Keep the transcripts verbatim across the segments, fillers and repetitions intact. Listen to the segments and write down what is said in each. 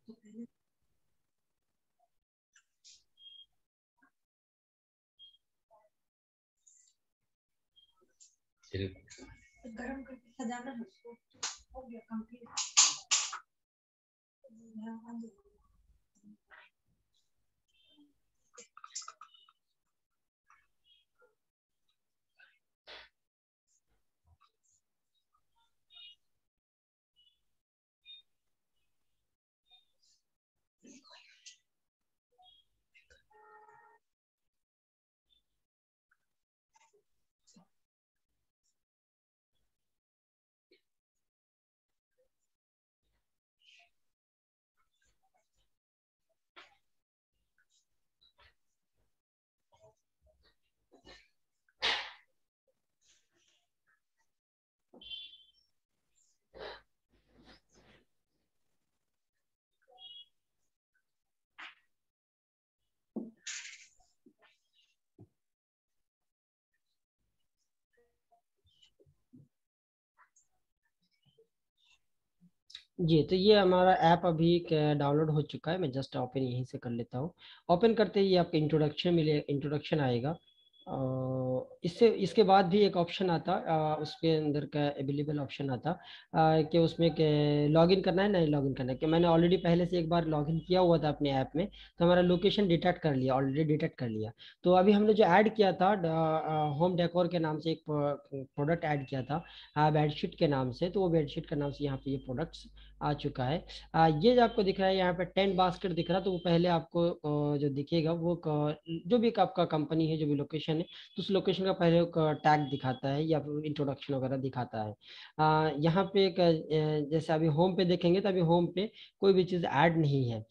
गरम करके सजाना है उसको, हो गया कंप्लीट। जी, तो ये हमारा ऐप अभी डाउनलोड हो चुका है। मैं जस्ट ओपन यहीं से कर लेता हूँ। ओपन करते ही आपको इंट्रोडक्शन मिले, इंट्रोडक्शन आएगा। अ, इससे इसके बाद भी एक ऑप्शन आता, अ, उसके अंदर का अवेलेबल ऑप्शन आता, अ, कि उसमें के लॉगिन करना है नहीं लॉगिन करना है। कि मैंने ऑलरेडी पहले से एक बार लॉगिन किया हुआ था अपने ऐप में, तो हमारा लोकेशन डिटेक्ट कर लिया, ऑलरेडी डिटेक्ट कर लिया। तो अभी हमने जो ऐड किया था, होम डेकोर के नाम से एक प्रोडक्ट ऐड किया था बेडशीट के नाम से, तो वो बेडशीट के नाम से यहाँ पे ये प्रोडक्ट्स आ चुका है। आ, ये जो आपको दिख रहा है यहाँ पे टेन बास्केट दिख रहा है, तो वो पहले आपको अ, जो दिखेगा वो क- जो भी आपका कंपनी है, जो भी लोकेशन है, तो उस लोकेशन का पहले टैग दिखाता है या फिर इंट्रोडक्शन वगैरह दिखाता है। आ, यहाँ पे एक अ, जैसे अभी होम पे देखेंगे तो अभी होम पे कोई भी चीज़ ऐड नहीं है।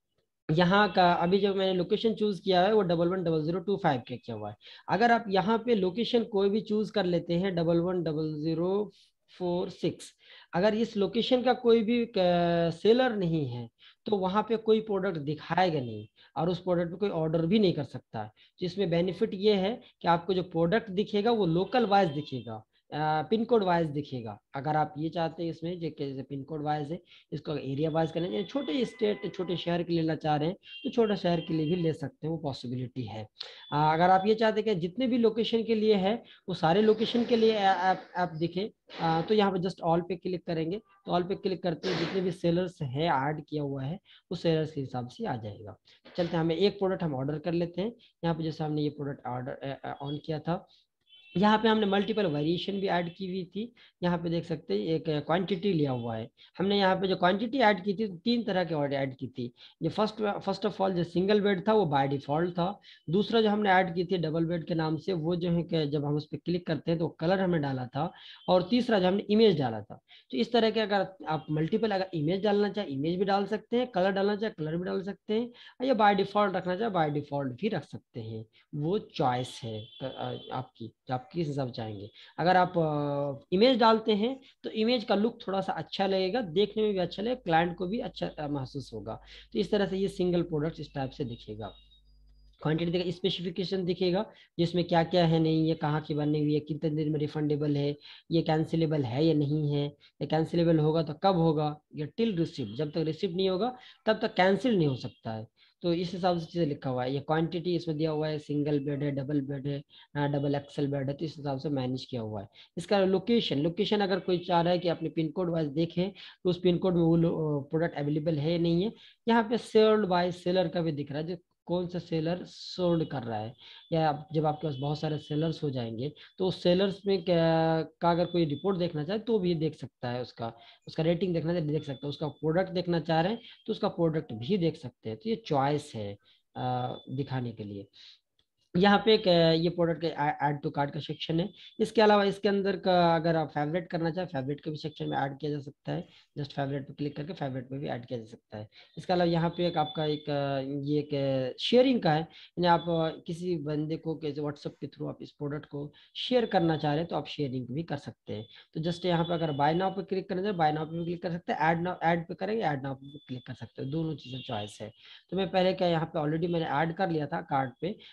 यहाँ का अभी जो मैंने लोकेशन चूज किया है वो double one double zero two five का किया हुआ है। अगर आप यहाँ पे लोकेशन कोई भी चूज कर लेते हैं double one double zero four six, अगर इस लोकेशन का कोई भी सेलर नहीं है तो वहाँ पे कोई प्रोडक्ट दिखाएगा नहीं, और उस प्रोडक्ट पे कोई ऑर्डर भी नहीं कर सकता है। तो इसमें बेनिफिट ये है कि आपको जो प्रोडक्ट दिखेगा वो लोकल वाइज दिखेगा, पिन कोड वाइज दिखेगा। अगर आप ये चाहते हैं इसमें जो जैसे पिन कोड वाइज है, इसको एरिया वाइज करना है, छोटे स्टेट छोटे शहर के लिए लेना चाह रहे हैं तो छोटे शहर के लिए भी ले सकते हैं, वो पॉसिबिलिटी है। आ, अगर आप ये चाहते हैं कि जितने भी लोकेशन के लिए है वो सारे लोकेशन के लिए ऐप ऐप दिखे, आ, तो यहाँ पर जस्ट ऑल पे क्लिक करेंगे। तो ऑल पे क्लिक करते हैं जितने भी सेलर्स है ऐड किया हुआ है उस सेलर्स के हिसाब से आ जाएगा। चलते हैं, हमें एक प्रोडक्ट हम ऑर्डर कर लेते हैं। यहाँ पे जैसे हमने ये प्रोडक्ट ऑर्डर ऑन किया था, यहाँ पे हमने मल्टीपल वेरिएशन भी ऐड की हुई थी। यहाँ पे देख सकते हैं एक क्वांटिटी लिया हुआ है। हमने यहाँ पे जो क्वांटिटी ऐड की थी तीन तरह के ऑर्डर ऐड की थी। जो फर्स्ट फर्स्ट ऑफ ऑल जो सिंगल बेड था वो बाय डिफॉल्ट था। दूसरा जो हमने ऐड की थी डबल बेड के नाम से, वो जो है कि जब हम उस पर क्लिक करते हैं तो कलर हमने डाला था। और तीसरा जो हमने इमेज डाला था। तो इस तरह के अगर आप मल्टीपल अगर इमेज डालना चाहे इमेज भी डाल सकते हैं, कलर डालना चाहे कलर भी डाल सकते हैं, या बाय डिफॉल्ट रखना चाहे बाय डिफॉल्ट भी रख सकते हैं। वो चॉइस है अ, आपकी, आप किस हिसाब चाहेंगे। अगर आप इमेज डालते हैं तो इमेज का लुक थोड़ा सा अच्छा लगेगा, देखने में भी अच्छा लगेगा, क्लाइंट को भी अच्छा अ, महसूस होगा। तो इस तरह से ये सिंगल प्रोडक्ट इस टाइप से दिखेगा। क्वांटिटी दिखेगा, स्पेसिफिकेशन दिखेगा जिसमें क्या क्या है, नहीं ये कहाँ की बनी हुई है, कितने दिन में रिफंडेबल है, ये कैंसिलेबल है या नहीं है, ये कैंसिलेबल होगा तो कब होगा, ये टिल रिसिप्ट, जब तक रिसिप्ट नहीं होगा तब तक कैंसिल नहीं हो सकता है। तो इस हिसाब से चीज़ें लिखा हुआ है। ये क्वांटिटी इसमें दिया हुआ है, सिंगल बेड है, डबल बेड है, डबल एक्सल बेड है, तो इस हिसाब से मैनेज किया हुआ है। इसका लोकेशन लोकेशन अगर कोई चाह रहा है कि अपने पिन कोड वाइज देखें तो उस पिन कोड में वो प्रोडक्ट अवेलेबल है या नहीं है। यहाँ पे सेल्ड बाय सेलर का भी दिख रहा है, जो कौन सा सेलर सोल्ड कर रहा है। या आप, जब आपके पास बहुत सारे सेलर्स हो जाएंगे तो उस सेलर्स में क्या का अगर कोई रिपोर्ट देखना चाहे तो भी देख सकता है, उसका उसका रेटिंग देखना चाहे देख सकता है, उसका प्रोडक्ट देखना चाह रहे हैं तो उसका प्रोडक्ट भी देख सकते हैं। तो ये चॉइस है अ, दिखाने के लिए। यहाँ पे एक अ, ये प्रोडक्ट का ऐड टू कार्ट का सेक्शन है। इसके अलावा इसके अंदर का अगर आप फेवरेट करना चाहें फेवरेट के भी सेक्शन में ऐड किया जा सकता है। जस्ट फेवरेट पे क्लिक करके फेवरेट में भी ऐड किया जा सकता है। इसके अलावा यहाँ पे एक आपका एक अ, ये एक शेयरिंग का है, यानी आप अ, किसी बंदे को व्हाट्सएप के थ्रू आप इस प्रोडक्ट को शेयर करना चाह रहे हैं तो आप शेयरिंग भी कर सकते हैं। तो जस्ट यहाँ पे अगर बाय नाउ पे क्लिक करना चाहे बाय नाउ पे भी क्लिक कर सकते हैं, ऐड नाउ ऐड पे करेंगे ऐड नाउ पे भी क्लिक कर सकते हैं, दोनों चीज़ें चॉइस है। तो मैं पहले क्या यहाँ पे ऑलरेडी मैंने ऐड कर लिया था कार्ड पे, तो मैं यहाँ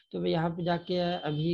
यहाँ पे जाके अभी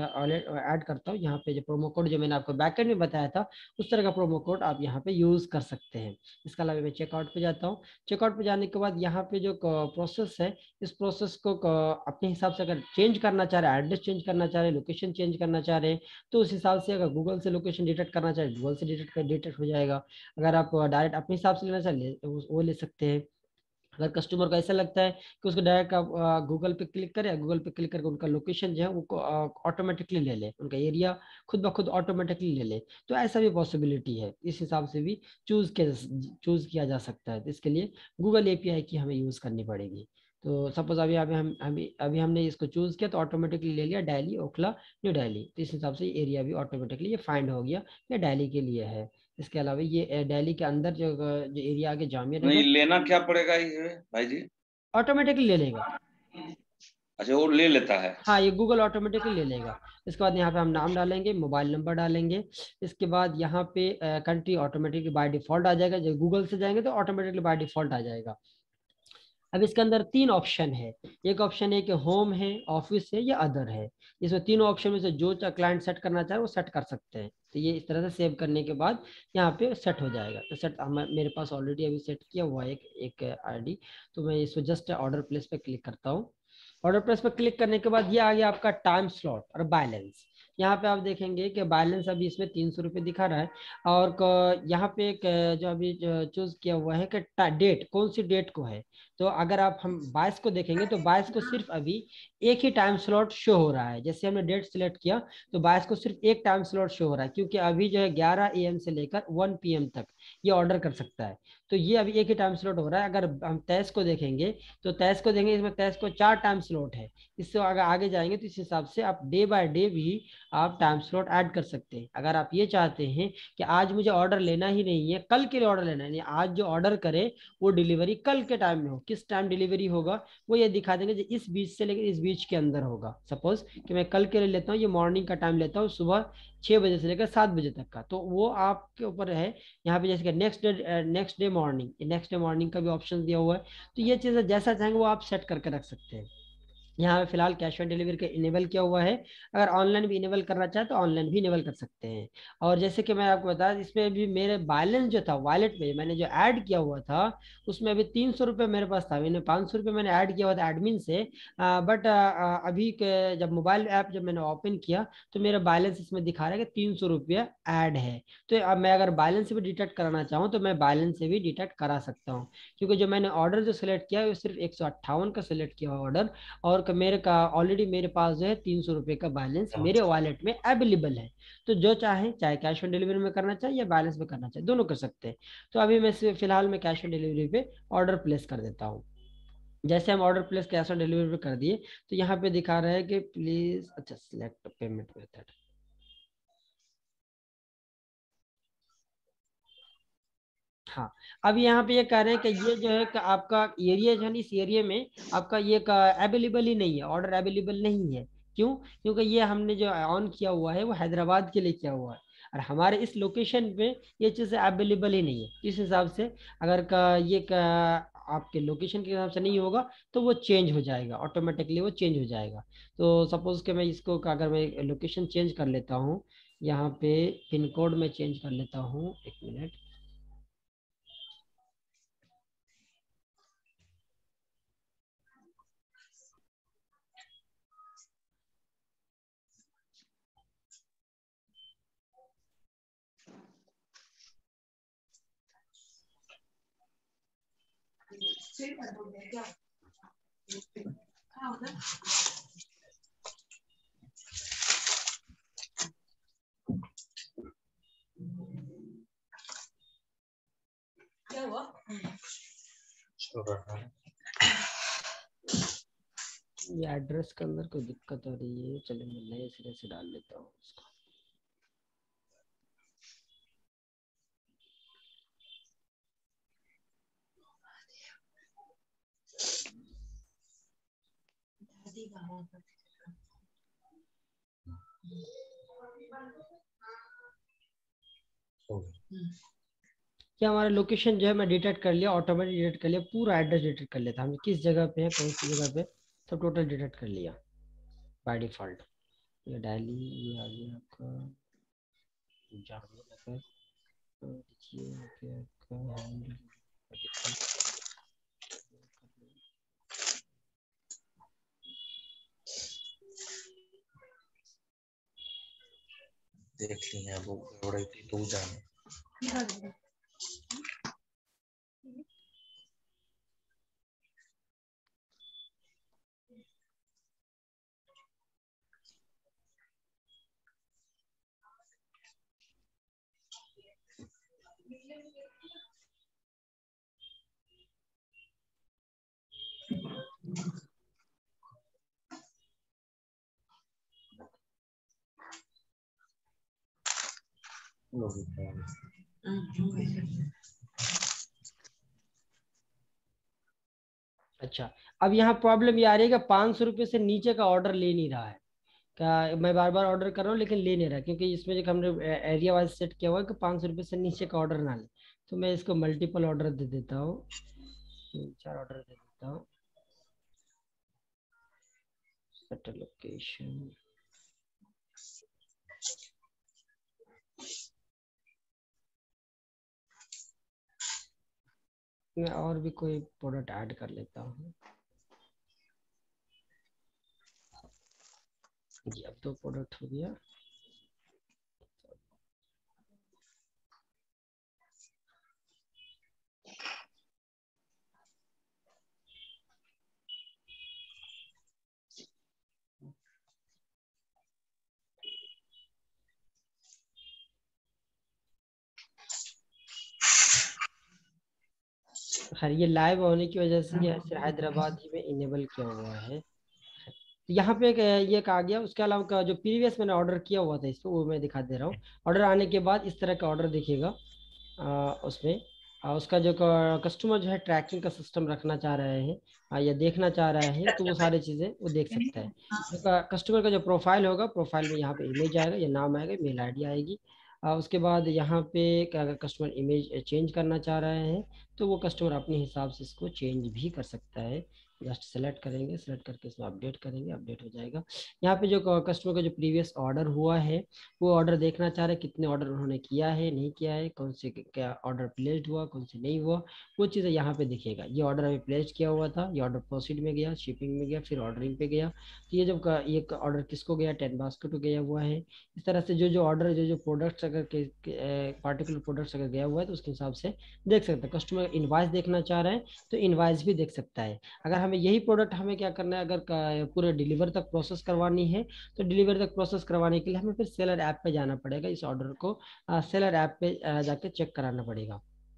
ऐड करता हूँ। यहाँ पे जो प्रोमो कोड जो मैंने आपको बैकएंड में बताया था उस तरह का प्रोमो कोड आप यहाँ पे यूज कर सकते हैं। इसके अलावा मैं चेकआउट पे जाता हूँ। चेकआउट पे जाने के बाद यहाँ पे जो प्रोसेस है, इस प्रोसेस को अपने हिसाब से अगर चेंज करना चाह रहे हैं, एड्रेस चेंज करना चाह रहे हैं, लोकेशन चेंज करना चाह रहे हैं, तो उस हिसाब से अगर गूगल से लोकेशन डिटेक्ट करना चाहे गूगल से डिटेक्ट कर डिटेक्ट हो जाएगा। अगर आप डायरेक्ट अपने हिसाब से लेना चाहे वो ले सकते हैं। अगर कस्टमर को ऐसा लगता है कि उसको डायरेक्ट आप गूगल पे क्लिक करें, गूगल पे क्लिक करके उनका लोकेशन जो है वो ऑटोमेटिकली ले ले, उनका एरिया खुद ब खुद ऑटोमेटिकली ले ले, तो ऐसा भी पॉसिबिलिटी है। इस हिसाब से भी चूज किया चूज किया जा सकता है। तो इसके लिए गूगल एपीआई की हमें यूज करनी पड़ेगी। तो सपोज अभी अभी हम अभी अभी हमने इसको चूज किया तो ऑटोमेटिकली ले लिया दिल्ली, ओखला, न्यू दिल्ली। तो इस हिसाब से एरिया भी ऑटोमेटिकली ये फाइंड हो गया, ये दिल्ली के लिए है। इसके अलावा ये दिल्ली के अंदर जो जो एरिया आगे जामिया नहीं नगर, लेना क्या पड़ेगा ये भाई जी? ऑटोमेटिकली ले लेगा। अच्छा वो ले लेता है? हाँ, ये गूगल ऑटोमेटिकली ले लेगा। इसके बाद यहाँ पे हम नाम डालेंगे, मोबाइल नंबर डालेंगे। इसके बाद यहाँ पे कंट्री ऑटोमेटिकली बाय डिफॉल्ट आ जाएगा। जब गूगल से जाएंगे तो ऑटोमेटिकली बाय डिफॉल्ट आ जाएगा। अब इसके अंदर तीन ऑप्शन है। एक ऑप्शन है कि होम है, ऑफिस है या अदर है। इसमें तीनों ऑप्शन में से जो क्लाइंट सेट करना चाहे वो सेट कर सकते हैं। तो ये इस तरह से सेव करने के बाद यहाँ पे सेट हो जाएगा। तो सेट मेरे पास ऑलरेडी अभी सेट किया हुआ है एक एक आईडी। तो मैं इसको जस्ट ऑर्डर प्लेस पे क्लिक करता हूँ। ऑर्डर प्लेस पर क्लिक करने के बाद ये आ गया आपका टाइम स्लॉट और बैलेंस। यहाँ पे आप देखेंगे कि बैलेंस अभी इसमें तीन सौ रुपये दिखा रहा है। और यहाँ पे एक जो अभी चूज किया हुआ है कि डेट कौन सी डेट को है। तो अगर आप हम बाईस को देखेंगे तो बाईस को सिर्फ अभी एक ही टाइम स्लॉट शो हो रहा है। जैसे हमने डेट सिलेक्ट किया तो बाईस को सिर्फ एक टाइम स्लॉट शो हो रहा है, क्योंकि अभी जो है ग्यारह ए एम से लेकर वन पी एम तक ये ऑर्डर कर सकता है। तो ये अभी एक ही टाइम स्लॉट हो रहा है। अगर हम तेईस को देखेंगे तो तेईस को देखेंगे, इसमें तेईस को चार टाइम स्लॉट है। इससे अगर आगे जाएंगे तो इस हिसाब से आप डे बाय डे भी आप टाइम स्लॉट ऐड कर सकते हैं। अगर आप ये चाहते हैं कि आज मुझे ऑर्डर लेना ही नहीं है, कल के लिए ऑर्डर लेना है, आज जो ऑर्डर करे वो डिलीवरी कल के टाइम में हो, किस टाइम डिलीवरी होगा वो ये दिखा देंगे जो इस बीच से लेकर इस बीच के अंदर होगा। सपोज कि मैं कल के लिए लेता हूँ, ये मॉर्निंग का टाइम लेता हूँ सुबह छः बजे से लेकर सात बजे तक का, तो वो आपके ऊपर है। यहाँ पे जैसे कि next day next day morning next day morning का भी ऑप्शन दिया हुआ है। तो ये चीज़ें जैसा चाहेंगे वो आप सेट करके रख सकते हैं। यहाँ पे फिलहाल कैश ऑन डिलीवरी का इनेबल किया हुआ है। अगर ऑनलाइन भी इनेबल करना चाहे तो ऑनलाइन भी इनेबल कर सकते हैं। और जैसे कि मैं आपको बता, इसमें भी मेरे बैलेंस जो था वॉलेट में मैंने जो ऐड किया हुआ था उसमें अभी तीन सौ रुपये मेरे पास था। मैंने पाँच सौ रुपये मैंने ऐड किया हुआ था एडमिन से। बट अभी के जब मोबाइल ऐप जब मैंने ओपन किया तो मेरा बैलेंस इसमें दिखा रहा है कि तीन सौ रुपये ऐड है। तो अब मैं अगर बैलेंस से भी डिटेक्ट कराना चाहूँ तो मैं बैलेंस से भी डिटेक्ट करा सकता हूँ, क्योंकि जो मैंने ऑर्डर जो सिलेक्ट किया है वो सिर्फ एक सौ अट्ठावन का सिलेक्ट किया ऑर्डर। और मेरे का ऑलरेडी मेरे पास जो है तीन सौ रुपये का बैलेंस मेरे वॉलेट में अवेलेबल है। तो जो चाहे चाहे कैश ऑन डिलीवरी में करना चाहे या बैलेंस में करना चाहे दोनों कर सकते हैं। तो अभी मैं फिलहाल मैं कैश ऑन डिलीवरी पे ऑर्डर प्लेस कर देता हूँ। जैसे हम order place cash on delivery पे कर दिए तो यहाँ पे दिखा रहा है कि प्लीज अच्छा सिलेक्ट पेमेंट मेथड। हाँ, अब यहाँ पे ये कह रहे हैं कि ये जो है कि आपका एरिया जो है इस एरिया में आपका ये अवेलेबल ही नहीं है, ऑर्डर अवेलेबल नहीं है। क्यों? क्योंकि ये हमने जो ऑन किया हुआ है वो हैदराबाद के लिए किया हुआ है और हमारे इस लोकेशन पे ये चीज़ें अवेलेबल ही नहीं है। इस हिसाब से अगर का ये का आपके लोकेशन के हिसाब से नहीं होगा तो वो चेंज हो जाएगा, ऑटोमेटिकली वो चेंज हो जाएगा। तो सपोज कि मैं इसको अगर मैं लोकेशन चेंज कर लेता हूँ, यहाँ पे पिन कोड में चेंज कर लेता हूँ, एक मिनट। क्या हुआ? ये एड्रेस के अंदर कोई दिक्कत हो रही है, चलिए मैं नए सिरे से डाल लेता हूँ उसको। क्या हमारा लोकेशन जो है मैं डिटेक्ट कर लिया, ऑटोमेटिक डिटेक्ट कर लिया, पूरा एड्रेस डिटेक्ट कर लेता, हम किस जगह पे हैं, कौन सी जगह पे, सब टोटल डिटेक्ट कर लिया। By default. ये डेली ये आ गया आपका जामनगर, देखिए यहाँ पे आपका हैंड देख लिया वो गड़बड़ थी तो जाने। अच्छा, अब यहाँ प्रॉब्लम ये आ रही है कि पाँच सौ रुपये से नीचे का ऑर्डर ले नहीं रहा है। क्या मैं बार बार ऑर्डर कर रहा हूँ लेकिन ले नहीं रहा, क्योंकि इसमें जो हमने एरिया वाइज सेट किया हुआ है कि पाँच सौ रुपये से नीचे का ऑर्डर ना ले। तो मैं इसको मल्टीपल ऑर्डर दे देता हूँ, तीन चार ऑर्डर दे देता हूँ। सेट लोकेशन, मैं और भी कोई प्रोडक्ट ऐड कर लेता हूँ जी। अब दो प्रोडक्ट हो गया। खैर ये लाइव होने की वजह से ये सिर्फ हैदराबाद ही में इनेबल किया हुआ है। तो यहाँ पे एक ये एक आ गया। उसके अलावा का जो प्रीवियस मैंने ऑर्डर किया हुआ था इसको वो मैं दिखा दे रहा हूँ। ऑर्डर आने के बाद इस तरह का ऑर्डर दिखेगा। आ, उसमें आ, उसका जो कस्टमर जो है ट्रैकिंग का सिस्टम रखना चाह रहे हैं आ, या देखना चाह रहे हैं तो वो सारी चीज़ें वो देख सकता है। तो कस्टमर का जो प्रोफाइल होगा, प्रोफाइल में यहाँ पे इमेज आएगा, या नाम आएगा, मेल आईडी आएगी। आ, उसके बाद यहाँ पे अगर कस्टमर इमेज चेंज करना चाह रहे हैं तो वो कस्टमर अपने हिसाब से इसको चेंज भी कर सकता है। जस्ट सेलेक्ट करेंगे, सेलेक्ट करके इसमें अपडेट करेंगे, अपडेट हो जाएगा। यहाँ पे जो कस्टमर का जो प्रीवियस ऑर्डर हुआ है वो ऑर्डर देखना चाह रहे हैं, कितने ऑर्डर उन्होंने किया है, नहीं किया है, कौन से क्या ऑर्डर प्लेस्ड हुआ, कौन से नहीं हुआ, वो चीज़ें यहाँ पे दिखेगा। ये ऑर्डर अभी प्लेस्ड किया हुआ था, ये ऑर्डर प्रोसीड में गया, शिपिंग में गया, फिर ऑर्डरिंग पे गया। तो ये जब ये ऑर्डर किसको गया, टेन बास्केट को गया हुआ है। इस तरह से जो जो ऑर्डर जो जो प्रोडक्ट्स अगर पार्टिकुलर प्रोडक्ट्स अगर गया हुआ है तो उसके हिसाब से देख सकते हैं। कस्टमर इनवाइस देखना चाह रहे हैं तो इनवाइस भी देख सकता है। अगर हमें यही प्रोडक्ट हमें क्या करना है, अगर पूरे डिलीवर तक प्रोसेस करवानी है तो डिलीवर तक प्रोसेस करवाने के लिए हमें फिर सेलर ऐप पे जाना पड़ेगा। इस ऑर्डर को सेलर ऐप पे आ, जाके चेक कराना पड़ेगा।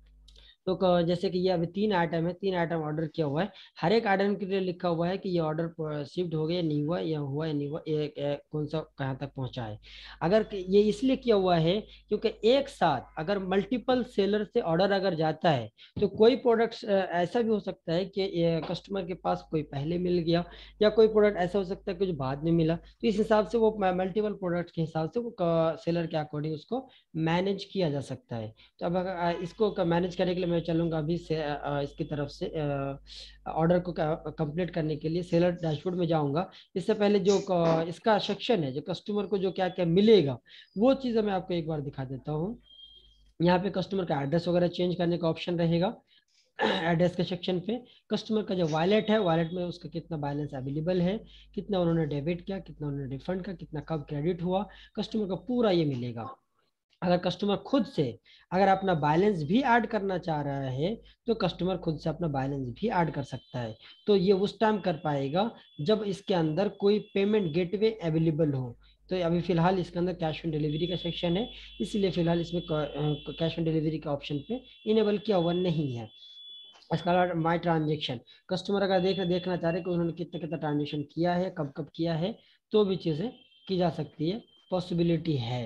तो क- जैसे कि ये अभी तीन आइटम है, तीन आइटम ऑर्डर किया हुआ है। हर एक आइटम के लिए लिखा हुआ है कि ये ऑर्डर शिफ्ट हो गया, नहीं हुआ, या हुआ या नहीं हुआ, ये ये कौन सा कहाँ तक पहुंचा है। अगर कि- ये इसलिए किया हुआ है क्योंकि एक साथ अगर मल्टीपल सेलर से ऑर्डर अगर जाता है तो कोई प्रोडक्ट ऐसा भी हो सकता है कि कस्टमर के पास कोई पहले मिल गया, या कोई प्रोडक्ट ऐसा हो सकता है कि जो बाद में मिला। तो इस हिसाब से वो मल्टीपल प्रोडक्ट के हिसाब से वो सेलर के अकॉर्डिंग उसको मैनेज किया जा सकता है। तो अब अगर आ, इसको मैनेज करने के लिए मैं चलूंगा अभी से आ, इसकी तरफ से ऑर्डर को कंप्लीट करने के लिए सेलर डैशबोर्ड में जाऊंगा। इससे पहले जो क- इसका सेक्शन है, जो कस्टमर को जो क्या क्या मिलेगा वो चीज़ें मैं आपको एक बार दिखा देता हूँ। यहाँ पे कस्टमर का एड्रेस वगैरह चेंज करने का ऑप्शन रहेगा। एड्रेस के सेक्शन पे कस्टमर का जो वॉलेट है, वॉलेट में उसका कितना बैलेंस अवेलेबल है, कितना उन्होंने डेबिट किया, कितना उन्होंने रिफंड किया, कितना कब क्रेडिट हुआ, कस्टमर का पूरा ये मिलेगा। अगर कस्टमर खुद से अगर अपना बैलेंस भी ऐड करना चाह रहा है तो कस्टमर खुद से अपना बैलेंस भी ऐड कर सकता है। तो ये उस टाइम कर पाएगा जब इसके अंदर कोई पेमेंट गेटवे अवेलेबल हो। तो अभी फिलहाल इसके अंदर कैश ऑन डिलीवरी का सेक्शन है, इसलिए फिलहाल इसमें कैश ऑन डिलीवरी के ऑप्शन पे इनेबल किया हुआ नहीं है। इसके अलावा माई ट्रांजेक्शन, कस्टमर अगर देख देखना चाह रहे कि उन्होंने कितना कितना ट्रांजेक्शन किया है, कब कब किया है, तो भी चीज़ें की जा सकती है, पॉसिबिलिटी है।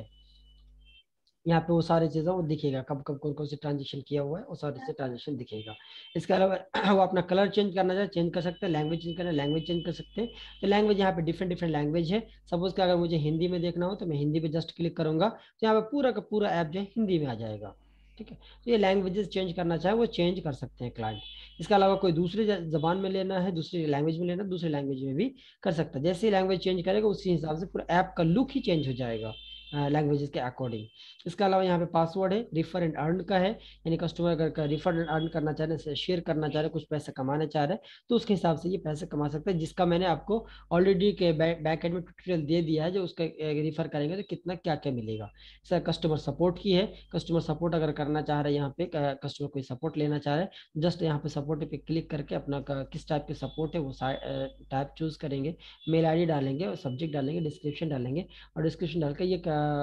यहाँ पे वो सारी चीज़ें वो दिखेगा, कब कब कौन कौन से ट्रांजेक्शन किया हुआ है वो सारे से ट्रांजेक्शन दिखेगा। इसके अलावा वो अपना कलर चेंज करना चाहे चेंज कर सकते हैं, लैंग्वेज चेंज करना लैंग्वेज चेंज कर सकते हैं। तो लैंग्वेज यहाँ पे डिफरेंट डिफरेंट लैंग्वेज है। सपोज कि अगर मुझे हिंदी में देखना हो तो मैं हिंदी पे जस्ट क्लिक करूंगा तो यहाँ पे पूरा का पूरा ऐप जो है हिंदी में आ जाएगा। ठीक है। तो ये लैंग्वेजेस चेंज करना चाहे वो चेंज कर सकते हैं क्लाइंट। इसके अलावा कोई दूसरी जबान में लेना है, दूसरी लैंग्वेज में लेना, दूसरी लैंग्वेज में भी कर सकता है। जैसे ही लैंग्वेज चेंज करेगा उसी हिसाब से पूरा ऐप का लुक ही चेंज हो जाएगा लैंग्वेजेस के अकॉर्डिंग। इसके अलावा यहाँ पे पासवर्ड है, रिफर एंड अर्न का है, यानी कस्टमर अगर रिफर एंड अर्न करना चाह रहे हैं, शेयर करना चाह रहे हैं, कुछ पैसे कमाना चाह रहे हैं, तो उसके हिसाब से ये पैसे कमा सकते हैं, जिसका मैंने आपको ऑलरेडी के बैक एंड में ट्यूटोरियल दे दिया है, जो उसका रिफर करेंगे तो कितना क्या क्या मिलेगा। सर कस्टमर सपोर्ट की है, कस्टमर सपोर्ट अगर करना चाह रहे हैं, यहाँ पे कस्टमर कोई सपोर्ट लेना चाह रहे हैं, जस्ट यहाँ पे सपोर्ट पे क्लिक करके अपना किस टाइप के सपोर्ट है वो टाइप चूज करेंगे, मेल आई डी डालेंगे और सब्जेक्ट डालेंगे, डिस्क्रिप्शन डालेंगे, और डिस्क्रिप्शन डाल के ये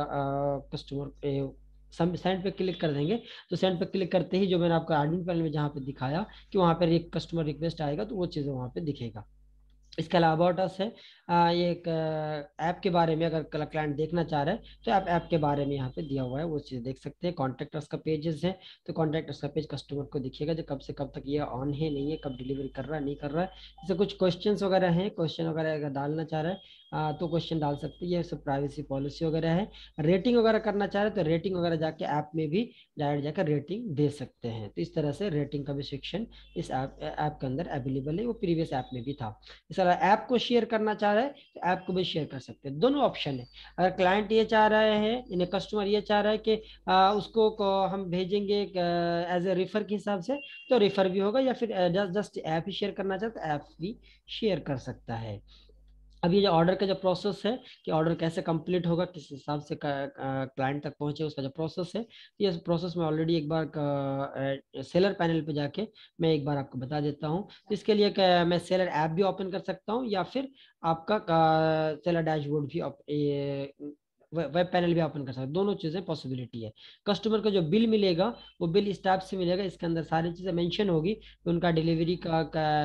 कस्टमर सेंड पे क्लिक कर देंगे। तो सेंड पे क्लिक करते ही जो मैंने आपको एडमिन पैनल में जहाँ पे दिखाया कि वहाँ पर एक कस्टमर रिक्वेस्ट आएगा, तो वो चीज़ें वहाँ पे दिखेगा। इसके अलावा अबाउट अस है, आ, ये एक ऐप के बारे में अगर क्लाइंट देखना चाह रहे हैं तो आप ऐप के बारे में यहाँ पे दिया हुआ है, वो चीज़ देख सकते हैं। कॉन्टैक्ट अस का पेजेस है, तो कॉन्टैक्ट अस का पेज कस्टमर को दिखेगा जो कब से कब तक ये ऑन है, नहीं है, कब डिलीवरी कर रहा है, नहीं कर रहा है। जैसे कुछ क्वेश्चंस वगैरह हैं, क्वेश्चन वगैरह अगर डालना चाह रहे हैं आ, तो क्वेश्चन डाल सकते हैं, ये सब प्राइवेसी पॉलिसी वगैरह है। रेटिंग वगैरह करना चाह रहे हैं तो रेटिंग वगैरह जाके ऐप में भी डायरेक्ट जाकर रेटिंग दे सकते हैं। तो इस तरह से रेटिंग का भी सेक्शन इस ऐप ऐप के अंदर अवेलेबल है, वो प्रीवियस ऐप में भी था। इस तरह ऐप को शेयर करना चाह रहे हैं तो ऐप को भी शेयर कर सकते हैं, दोनों ऑप्शन है। अगर क्लाइंट ये चाह रहे हैं, यानी कस्टमर ये चाह रहा है कि आ, उसको को हम भेजेंगे एज ए रेफर के हिसाब से, तो रेफर भी होगा, या फिर जस्ट ऐप ही शेयर करना चाहते तो ऐप भी शेयर कर सकता है। अब ये जो ऑर्डर का जो प्रोसेस है कि ऑर्डर कैसे कंप्लीट होगा, किस हिसाब से क्लाइंट तक पहुंचे, उसका जो प्रोसेस है, ये प्रोसेस में ऑलरेडी एक बार सेलर पैनल पे जाके मैं एक बार आपको बता देता हूँ। तो इसके लिए क्या, मैं सेलर ऐप भी ओपन कर सकता हूँ, या फिर आपका सेलर डैशबोर्ड भी op- ये वेब पैनल भी ओपन कर सकते हैं, दोनों चीज़ें पॉसिबिलिटी है। कस्टमर को जो बिल मिलेगा वो बिल इस टाइप से मिलेगा, इसके अंदर सारी चीज़ें मेंशन होगी कि उनका डिलीवरी का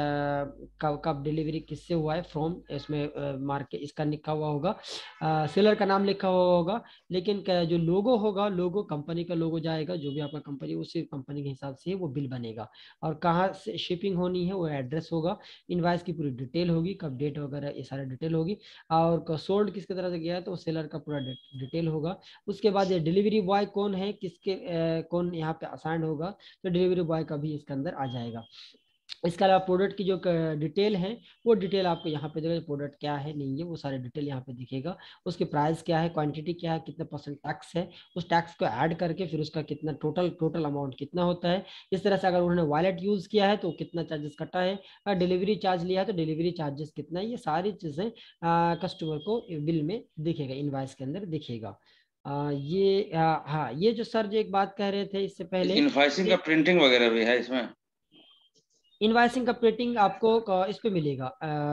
कब कब डिलीवरी किससे हुआ है, फ्रॉम इसमें मार्क के इसका लिखा हुआ होगा, सेलर का नाम लिखा हुआ होगा, लेकिन जो लोगो होगा, लोगो कंपनी का लोगो जाएगा, जो भी आपका कंपनी उसी कंपनी के हिसाब से वो बिल बनेगा, और कहाँ से शिपिंग होनी है वो एड्रेस होगा, इनवाइस की पूरी डिटेल होगी, कब डेट वगैरह ये सारी डिटेल होगी, और सोल्ड किसके तरह से गया है तो सेलर का पूरा डिटेल होगा। उसके बाद ये डिलीवरी बॉय कौन है, किसके ए, कौन यहाँ पे असाइन होगा, तो डिलीवरी बॉय का भी इसके अंदर आ जाएगा। इसके अलावा प्रोडक्ट की जो डिटेल है वो डिटेल आपको यहाँ पे देगा, प्रोडक्ट क्या है नहीं है वो सारे डिटेल यहाँ पे दिखेगा, उसकी प्राइस क्या है, क्वांटिटी क्या है, कितना परसेंट टैक्स है, उस टैक्स को ऐड करके फिर उसका कितना टोटल टोटल अमाउंट कितना होता है। इस तरह से अगर उन्होंने वॉलेट यूज़ किया है तो कितना चार्जेस कटा है, अगर डिलीवरी चार्ज लिया है तो डिलीवरी चार्जेस कितना है, ये सारी चीज़ें कस्टमर को बिल में दिखेगा, इनवाइस के अंदर दिखेगा। आ, ये आ, हाँ, ये जो सर जो एक बात कह रहे थे इससे पहले, इनवॉइसिंग का प्रिंटिंग वगैरह भी है इसमें। इनवाइसिंग का प्रिंटिंग आपको क- इस पे मिलेगा,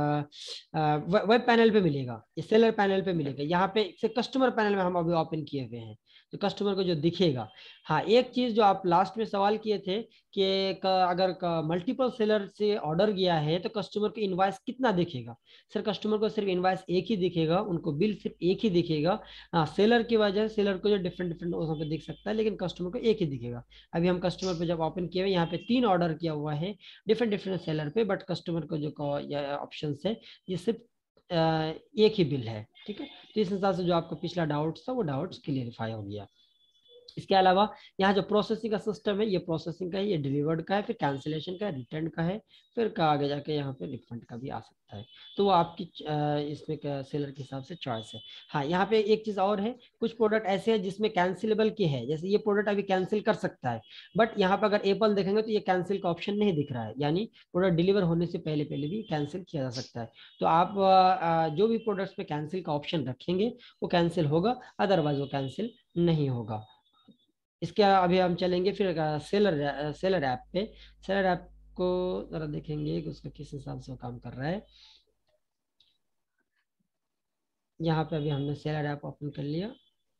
वेब पैनल पे मिलेगा, सेलर पैनल पे मिलेगा। यहाँ पे से कस्टमर पैनल में हम अभी ओपन किए हुए हैं, तो कस्टमर को जो दिखेगा। हाँ, एक चीज जो आप लास्ट में सवाल किए थे कि क- अगर मल्टीपल सेलर से ऑर्डर गया है तो कस्टमर को इनवाइस कितना दिखेगा। सर कस्टमर को सिर्फ इनवाइस एक ही दिखेगा, उनको बिल सिर्फ एक ही दिखेगा। हाँ, सेलर की वजह सेलर को जो डिफरेंट डिफरेंट वहाँ पे दिख सकता है, लेकिन कस्टमर को एक ही दिखेगा। अभी हम कस्टमर पे जब ओपन किए हुए, यहाँ पे तीन ऑर्डर किया हुआ है डिफरेंट डिफरेंट सेलर पे, बट कस्टमर को जो ऑप्शन है ये सिर्फ अ, एक ही बिल है। ठीक है, तो इस हिसाब से जो आपका पिछला डाउट था वो डाउट्स क्लियरिफाई हो गया। इसके अलावा यहाँ जो प्रोसेसिंग का सिस्टम है, ये प्रोसेसिंग का है, ये डिलीवर्ड का है, फिर कैंसिलेशन का, रिटर्न का है, फिर का आगे जाके यहाँ पे रिफंड का भी आ सकता है। तो वो आपकी इसमें सेलर के हिसाब से चॉइस है। हाँ, यहाँ पे एक चीज़ और है, कुछ प्रोडक्ट ऐसे हैं जिसमें कैंसिलेबल की है, जैसे ये प्रोडक्ट अभी कैंसिल कर सकता है, बट यहाँ पे अगर एप्पल देखेंगे तो ये कैंसिल का ऑप्शन नहीं दिख रहा है, यानी प्रोडक्ट डिलीवर होने से पहले पहले भी कैंसिल किया जा सकता है। तो आप जो भी प्रोडक्ट्स में कैंसिल का ऑप्शन रखेंगे वो कैंसिल होगा, अदरवाइज वो कैंसिल नहीं होगा। इसके अभी हम चलेंगे फिर सेलर सेलर ऐप पे। सेलर ऐप को जरा देखेंगे कि उसका किस हिसाब से वो काम कर रहा है। यहाँ पे अभी हमने सेलर ऐप ओपन कर लिया।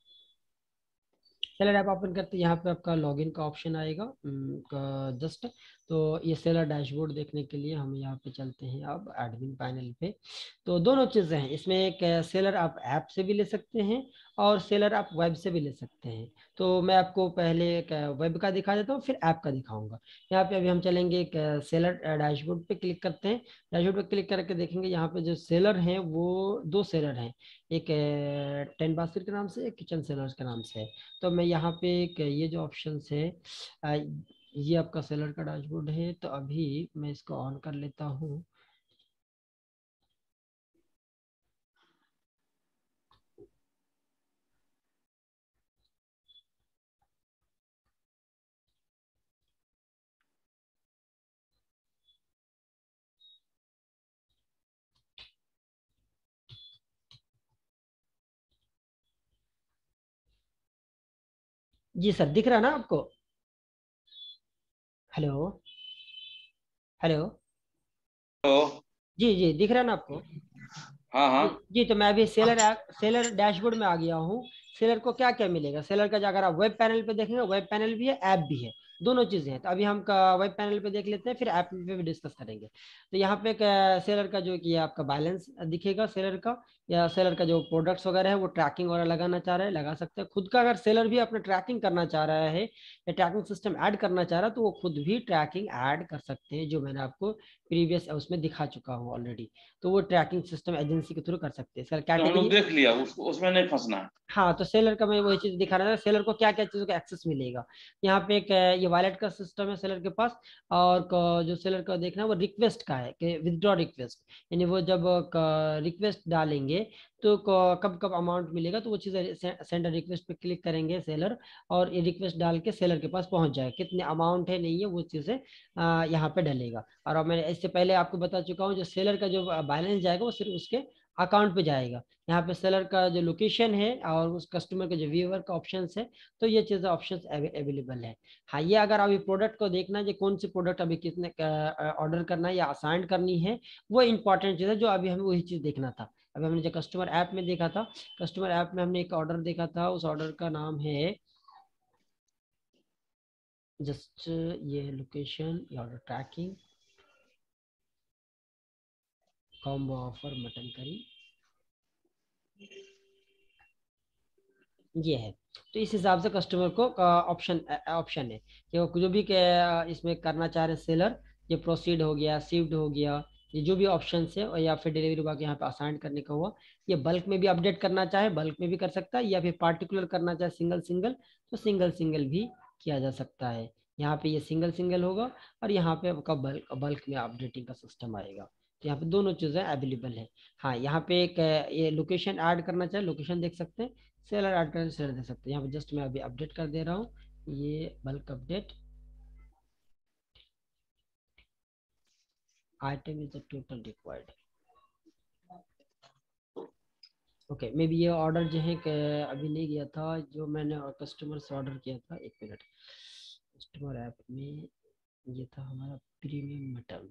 सेलर ऐप ओपन करते यहाँ पे आपका लॉगिन का ऑप्शन आएगा जस्ट। तो ये सेलर डैशबोर्ड देखने के लिए हम यहाँ पे चलते हैं अब एडमिन पैनल पे। तो दोनों चीज़ें हैं इसमें, एक सेलर आप ऐप से भी ले सकते हैं और सेलर आप वेब से भी ले सकते हैं। तो मैं आपको पहले वेब का दिखा देता हूँ, फिर ऐप का दिखाऊंगा। यहाँ पे अभी हम चलेंगे सेलर डैशबोर्ड पे क्लिक करते हैं। डैशबोर्ड पे क्लिक करके देखेंगे यहाँ पे जो सेलर हैं वो दो सेलर हैं, एक टेन बास्केट के नाम से, एक किचन सेलर्स के नाम से है। तो मैं यहाँ पे एक ये जो ऑप्शन है, अ, ये आपका सेलर का डैशबोर्ड है। तो अभी मैं इसको ऑन कर लेता हूँ। जी सर, दिख रहा ना आपको? Hello hello. तो जी जी, दिख रहा है ना आपको? हाँ हाँ। जी जी, तो मैं अभी सेलर ऐप सेलर डैशबोर्ड में आ गया हूँ। सेलर को क्या क्या मिलेगा? सेलर का जो अगर आप वेब पैनल पे देखेंगे, वेब पैनल भी है, ऐप भी है, दोनों चीजें हैं। तो अभी हम वेब पैनल पे देख लेते हैं, फिर ऐप पे भी डिस्कस करेंगे। तो यहाँ पे एक सेलर का जो कि आपका बैलेंस दिखेगा सेलर का, या सेलर का जो प्रोडक्ट्स वगैरह है वो ट्रैकिंग वगैरह लगाना चाह रहा है, लगा सकते हैं खुद का। अगर सेलर भी अपना ट्रैकिंग करना चाह रहा है या ट्रैकिंग सिस्टम ऐड करना चाह रहा है, तो वो खुद भी ट्रैकिंग ऐड कर सकते हैं, जो मैंने आपको प्रीवियस उसमें दिखा चुका हूँ ऑलरेडी। तो वो ट्रैकिंग सिस्टम एजेंसी के थ्रू कर सकते हैं सर। तो हम लोग कैटेगरी, देख लिया, उसको उसमें नहीं फंसना है। हाँ, तो सेलर का मैं वही चीज दिखा रहा था, सेलर को क्या क्या चीजों का एक्सेस मिलेगा। यहाँ पे एक अ, ये वॉलेट का सिस्टम है सेलर के पास। और क- जो सेलर का देखना है वो रिक्वेस्ट का है कि विदड्रॉ रिक्वेस्ट, यानी वो जब रिक्वेस्ट डालेंगे तो क- कब कब अमाउंट मिलेगा, तो वो चीज़ सेंड रिक्वेस्ट पे क्लिक करेंगे सेलर, और ये रिक्वेस्ट डाल के सेलर के पास पहुंच जाएगा। कितने अमाउंट है नहीं है वो चीज़ें अ, यहाँ पे डलेगा। और अब मैंने इससे पहले आपको बता चुका हूँ, जो सेलर का जो बैलेंस जाएगा वो सिर्फ उसके अकाउंट पे जाएगा। यहाँ पे सेलर का जो लोकेशन है और उस कस्टमर के जो व्यूअर का ऑप्शन है, तो ये चीज़ें ऑप्शन अवेलेबल है। हाँ, ये अगर अभी प्रोडक्ट को देखना है कि कौन सी प्रोडक्ट अभी कितने ऑर्डर करना है या असाइन करनी है, वो इंपॉर्टेंट चीज़ है, जो अभी हमें वही चीज़ देखना था। अभी हमने जो कस्टमर ऐप में देखा था, कस्टमर ऐप में हमने एक ऑर्डर देखा था, उस ऑर्डर का नाम है जस्ट, ये location, order tracking, combo offer mutton curry, ये है। तो इस हिसाब से कस्टमर को ऑप्शन ऑप्शन है कि वो जो भी के- इसमें करना चाह रहे सेलर, ये प्रोसीड हो गया, शिफ्ट हो गया, ये जो भी ऑप्शन है, और या फिर डिलीवरी बॉय के यहाँ पे असाइन करने का हुआ, ये बल्क में भी अपडेट करना चाहे बल्क में भी कर सकता है, या फिर पार्टिकुलर करना चाहे सिंगल सिंगल, तो सिंगल सिंगल भी किया जा सकता है। यहाँ पे ये सिंगल सिंगल होगा, और यहाँ पे आपका बल्क बल्क में अपडेटिंग का सिस्टम आएगा। तो यहाँ पे दोनों चीज़ें अवेलेबल है। हाँ, यहाँ पे एक अ, ये लोकेशन ऐड करना चाहे लोकेशन देख सकते हैं, सेलर ऐड कर सेलर दे सकते हैं। यहाँ पे जस्ट मैं अभी अपडेट कर दे रहा हूँ, ये bulk update, item is the total required. Okay, maybe ये ऑर्डर जो है कि अभी नहीं गया था, जो मैंने कस्टमर से ऑर्डर किया था, एक मिनट, कस्टमर ऐप में ये था हमारा premium mutton.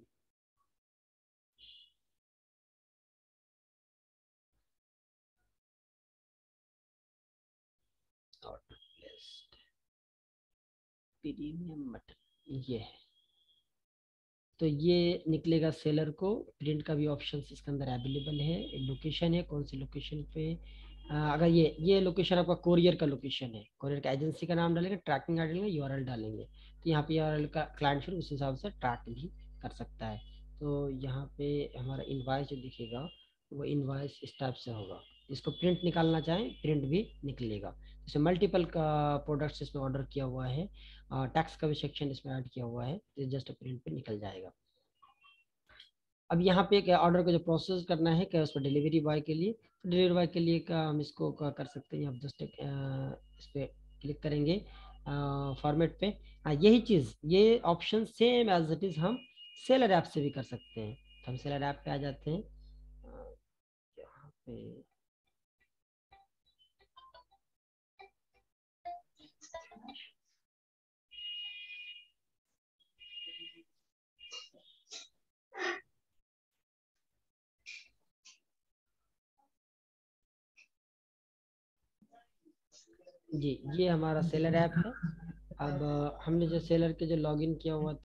Order placed premium mutton, ये है। तो ये निकलेगा सेलर को, प्रिंट का भी ऑप्शन इसके अंदर अवेलेबल है। लोकेशन है, कौन सी लोकेशन पे, अ, अगर ये ये लोकेशन आपका कोरियर का लोकेशन है, कोरियर का एजेंसी का नाम डालेंगे, ट्रैकिंग आई डालेंगे, यूआरएल डालेंगे, तो यहाँ पे यूआरएल का क्लाइंट फिर उस हिसाब से ट्रैक भी कर सकता है। तो यहाँ पे हमारा इनवॉइस जो दिखेगा वो इनवॉइस इस टाइप से होगा। इसको प्रिंट निकालना चाहें प्रिंट भी निकलेगा। जैसे मल्टीपल का प्रोडक्ट्स इसमें ऑर्डर किया हुआ है, टैक्स का भी सेक्शन इसमें ऐड किया हुआ है, तो जस्ट प्रिंट पे निकल जाएगा। अब यहाँ पे क्या ऑर्डर को जो प्रोसेस करना है क्या, उसको डिलीवरी बॉय के लिए, तो डिलीवरी बॉय के लिए का हम इसको का कर सकते हैं। आप जस्ट इस पर क्लिक करेंगे फॉर्मेट पे। हाँ, यही चीज़, ये option same as it is हम सेलर ऐप से भी कर सकते हैं। तो हम सेलर ऐप पे आ जाते हैं, अ, यहाँ पे जी, ये हमारा सेलर ऐप है। अब अ, हमने जो सेलर के जो लॉगिन किया हुआ